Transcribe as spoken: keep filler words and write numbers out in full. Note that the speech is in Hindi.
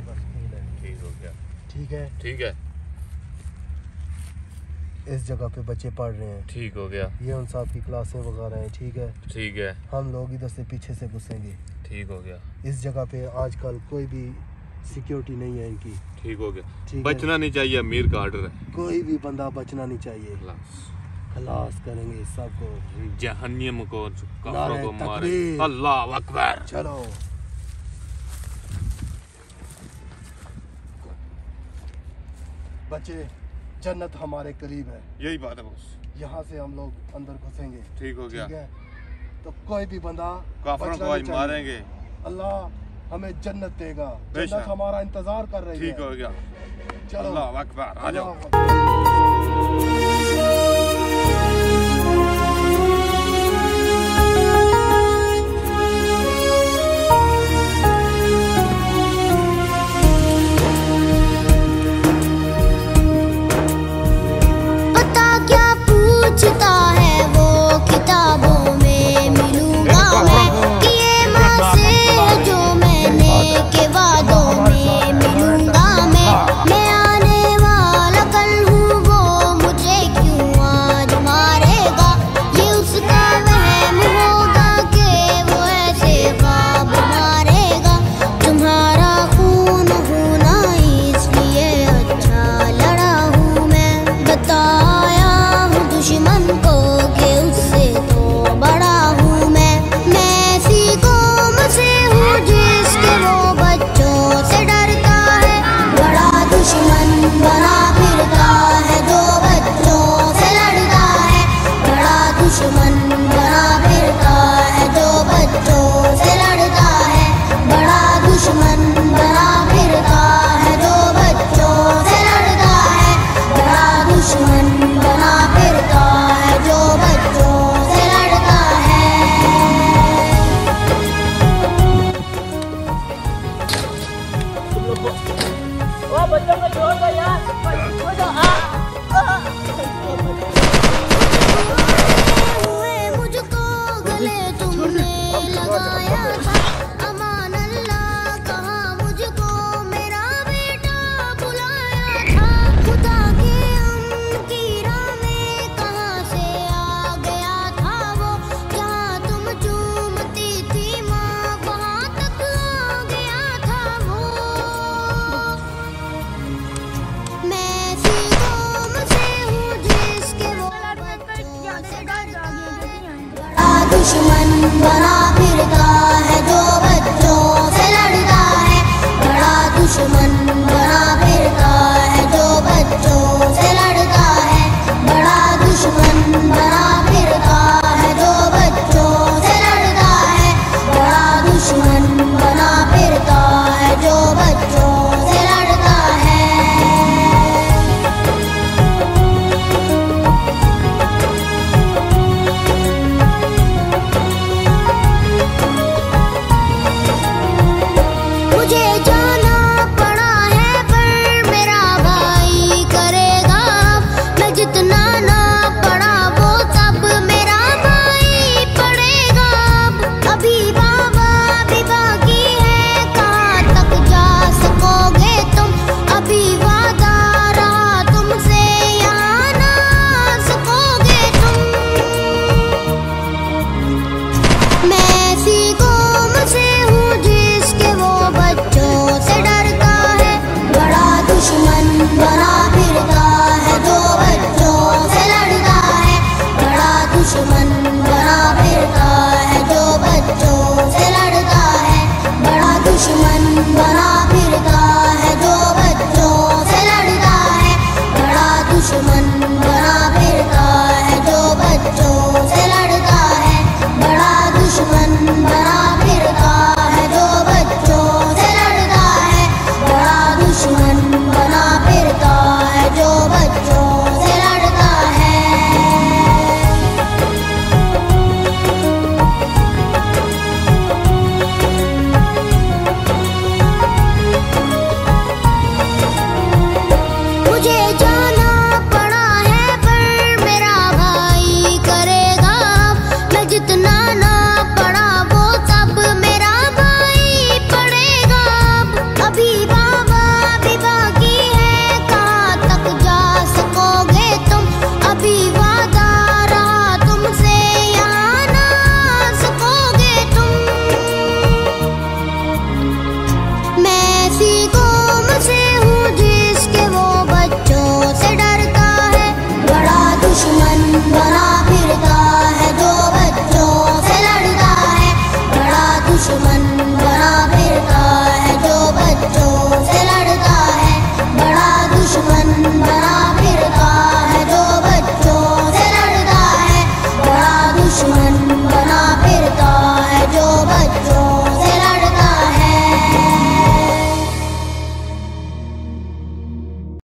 का स्कूल है। ठीक हो गया। ठीक है ठीक है। इस जगह पे बच्चे पढ़ रहे हैं। ठीक हो गया। ये उन साहब की क्लासें वगैरह हैं। ठीक है ठीक है। हम लोग इधर से पीछे से घुसेंगे। ठीक हो गया। इस जगह पे आजकल कोई भी सिक्योरिटी नहीं है इनकी। ठीक हो गया। ठीक बचना नहीं चाहिए, अमीर का ऑर्डर है। कोई भी बंदा बचना नहीं चाहिए। खलास खलास करेंगे सबको, जहन्नम को, काफरों नारे को मारे। तकबीर। अल्लाह अकबर। चलो बच्चे, जन्नत हमारे करीब है। यही बात है बॉस। यहाँ से हम लोग अंदर घुसेंगे। ठीक हो गया। ठीक है तो कोई भी बंदा काफरों को आज मारेंगे। अल्लाह हमें जन्नत देगा। बेशक। जन्नत हमारा इंतजार कर रही है। ठीक हो गया। चलो अल्लाह अकबर। आ जाओ। अल्लाह